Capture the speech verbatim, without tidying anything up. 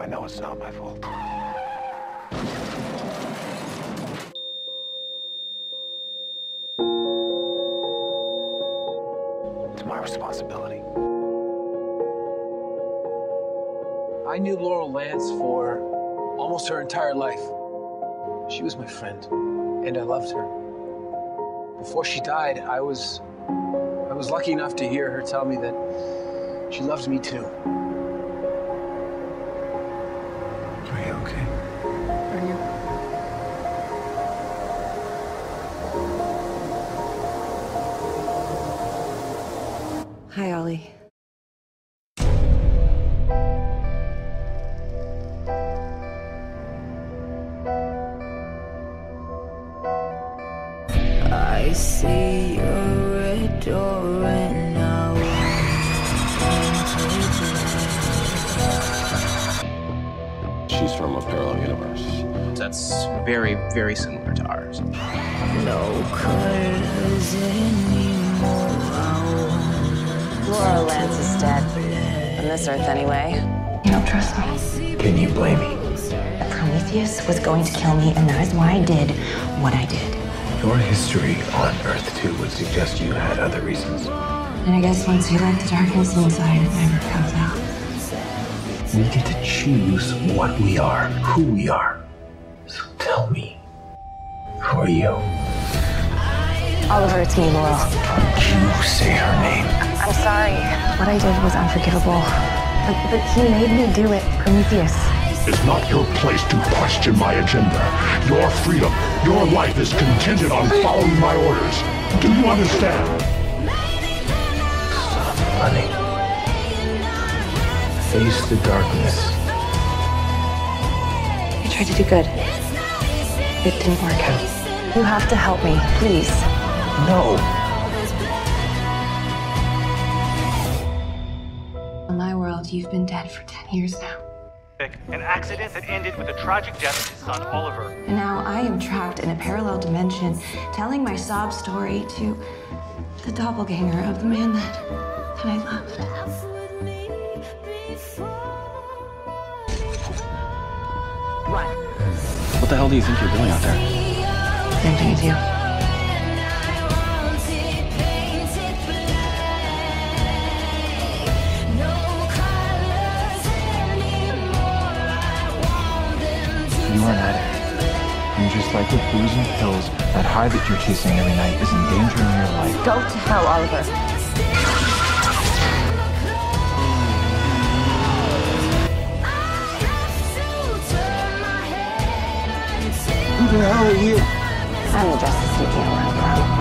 I know it's not my fault. It's my responsibility. I knew Laurel Lance for almost her entire life. She was my friend, and I loved her. Before she died, I was I was lucky enough to hear her tell me that she loved me too. Are you okay? Are you? Hi, Ollie. I see your red door and now She's from a parallel universe. That's very, very similar to ours. no colors anymore. Laura Lance is dead. On this earth, anyway. You don't trust me. Can you blame me? Prometheus was going to kill me, and that is why I did what I did. Your history on Earth two would suggest you had other reasons. And I guess once you let the darkness inside, it never comes out. We get to choose what we are, who we are. So tell me, who are you? Oliver, it's me, Laurel. Don't you say her name. I'm sorry. What I did was unforgivable. But, but he made me do it, Prometheus. It's not your place to question my agenda. Your freedom, your life is contingent on following my orders. Do you understand? Stop running. Face the darkness. I tried to do good. It didn't work out. You have to help me, please. No. In my world, you've been dead for ten years now. An accident that ended with the tragic death of his son, Oliver. And now I am trapped in a parallel dimension, telling my sob story to the doppelganger of the man that, that I loved. Run. What the hell do you think you're doing out there? Same thing as you. You are an addict. And just like the booze and pills, that high that you're chasing every night is endangering your life. Go to hell, Oliver. Who the hell are you? I'm the Justice you can't run from.